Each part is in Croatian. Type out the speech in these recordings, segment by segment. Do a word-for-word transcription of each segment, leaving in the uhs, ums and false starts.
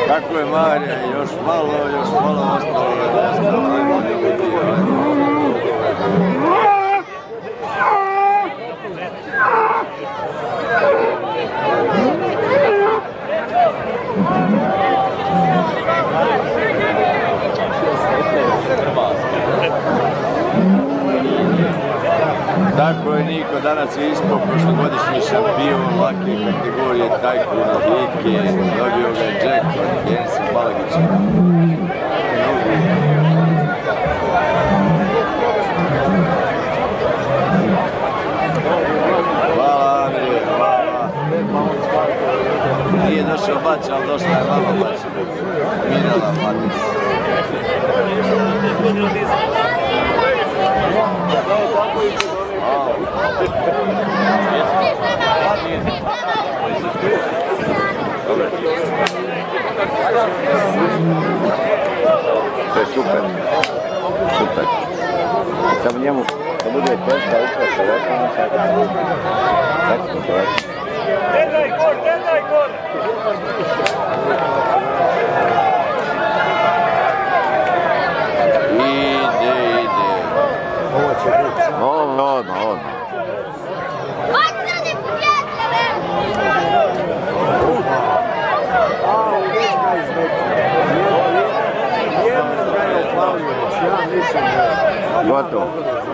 Kako je Marija, još malo, još malo ostalo da ostalo. Tako je Niko, danas je ispao prošlogodišnji šampion lake kategorije Tajkun od Like, dobio ga je Jack od Jenisa Balagića. Hvala Amir, hvala. Nije došao Bača, ali došla je mama Bača. Mirala Matis. To je super, super. Samo njemu, da bude testa uprasa, ovako, tako tako to je. Gledaj gol, gledaj gol! Ide, ide. Ovo će biti. Odmah, odmah, odmah. Gotovo.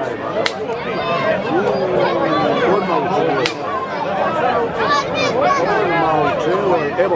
Odmah u čelo. Odmah u čelo. Evo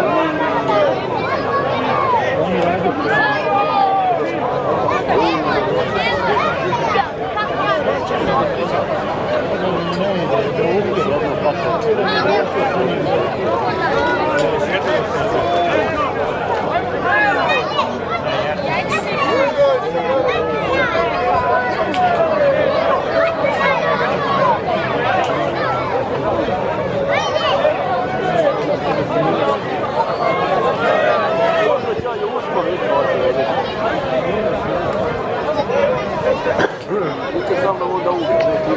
Uče sam da onda uvijek neki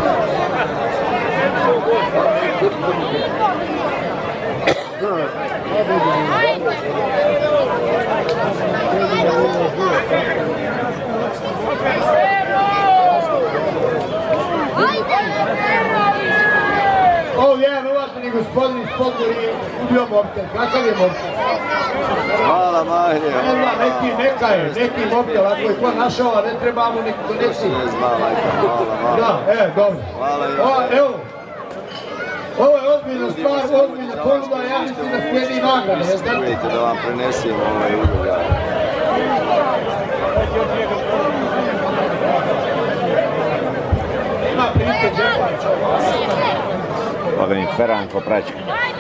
Ovdje jedan uvaženi gospodin iz Podgorije ubio mobitel. Kakav je mobitel? Hvala Marija. Neki, neka je, neki mobitel, ako je ko našao, a ne treba mu neki donesi. Hvala, hvala. Da, e, dobro. Hvala i Ovo, evo. Ovo je ozbiljna stvar, ozbiljna ponuda, ja mislim da slijedi nagrada, ne znam. Vidite da vam prenesim ovaj udoga. Ima prilike džepača. Pa ga mi Peranko praća.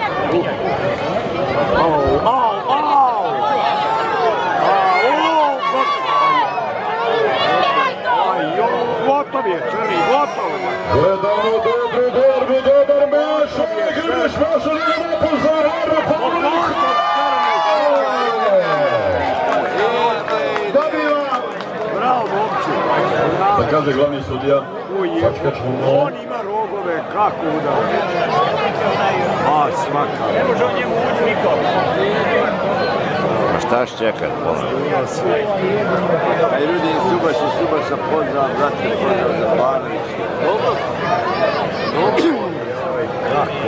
Au, au, au! Gotov je, Čeli, gotov! Gledamo dobri derbi, dobar meš, Grbić Mašar ima pozorano, Pavlić! Dobiva! Bravo, momci! Da kaže glavni sudija, On ima rogove, kako udao? A, svaka. Ne može on njemu ući nikom. A šta će čekat? A i ljudi iz Subaša, Subaša pozdrav, brate, pozdrav za Banović. Dobro? Dobro? Kako?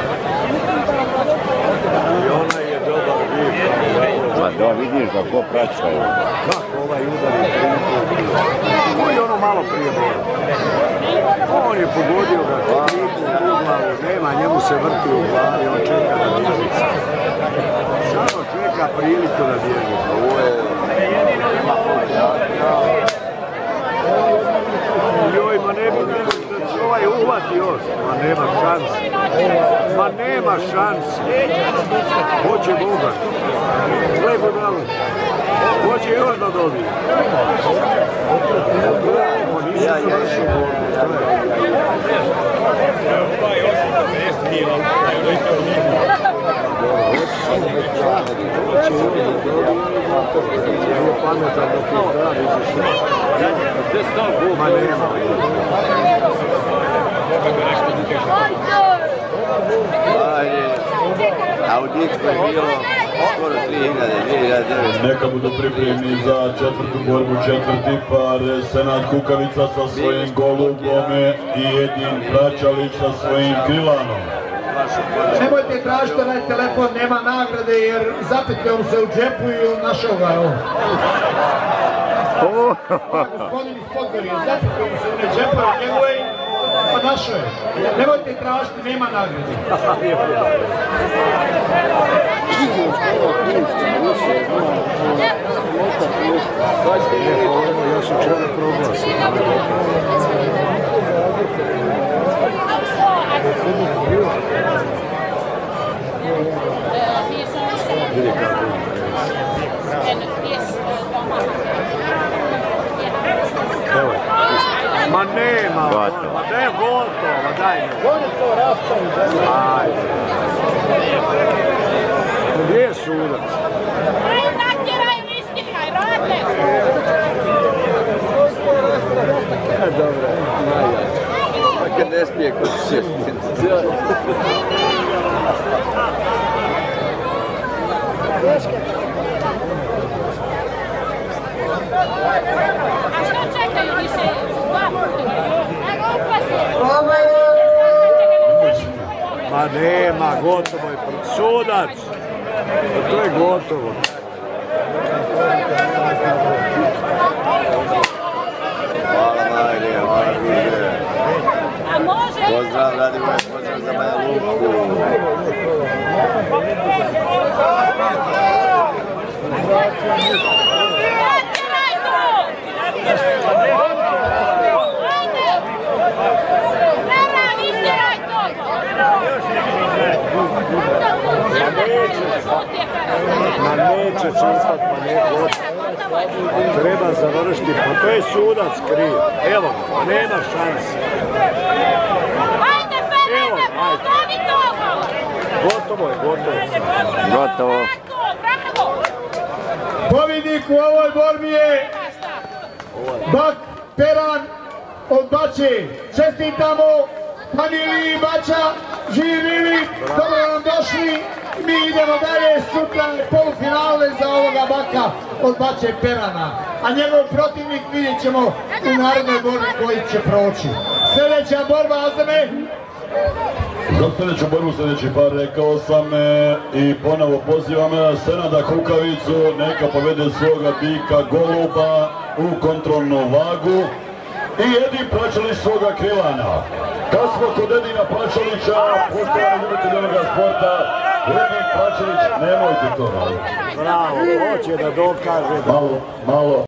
I ona je dobar vid. Ma da vidiš da ko praćaju. Kako ovaj udari priliku? Ovo je ono malo prije bilo. On je pogodio ga priliku u glavu, nema, njemu se vrti u glavi, on čeka da bježi. Samo čeka priliku da bježi. Ovo je... Joj, ma ne bi da će ovaj uhvati još. Ma nema šanse. Ma nema šanse. Hoće Boga. Lepo dalo. Hoće još da dobije. Ja, ja, ja, Ovaj osam pedeset kila, Nije pametan dok je zdrav izašao. Ma nema. Ajde, a u Dicku je bilo skoro tri hiljade, dvije hiljade devetsto. Neka budu pripremni za četvrtu borbu, četvrti par. Senad Kukavica sa svojim Golubom i Edin Pračalić sa svojim Krilanom. Nemojte tražiti onaj telefon, nema nagrade jer zapetljao se u džepu i on našao ga. Gospodin iz Podgorije, zapetljao se u džepu i njegove pa našao je. Nemojte tražiti, nema nagrade. Još u čele proglasi. Vidi kako evo, ma nema, ma daj gotovo, daj me. Bolje to rastavi. Ajde. Gdje je sudac? Natjeraj, listikaj, rodne! E, dobro, najjače. Pa kad ne smije kod šestin. A što čekaju više? Ma nema, gotovo je. Sudac! To je gotovo. Hvala Marija, Marija. A može? Pozdrav Radivoj, pozdrav za Banja Luku. Natjeraj to! Ajde! Vera, istjeraj to! Ma neće čistat, pa ne gotovo. Treba završiti, pa to je sudac kriv. Evo, pa nema šanse. Ajde, Ferene, pogovi toga! Gotovo je, gotovo. Gotovo. Bravo! Pobjednik u ovoj borbi je Bak Peran od Bače. Čestitamo familiji Bača, živili, dobro nam došli. Mi idemo dalje, sutra polufinale za ovoga Baka od Bače Perana. A njegov protivnik vidjet ćemo u narednoj borbi koji će proći. Sljedeća borba, Azeme. Za sljedeću borbu, sljedeći par, rekao sam e, i ponovo pozivam Senada Kukavicu, neka povede svoga bika Goluba u kontrolnu vagu i Edin Pračalić svoga Krilana. Kad smo kod Edina Pračalića, poštovani ljubitelji ovoga sporta, Edin Pračalić, nemojte to raditi. Bravo, hoće da dokaže da... Malo, malo.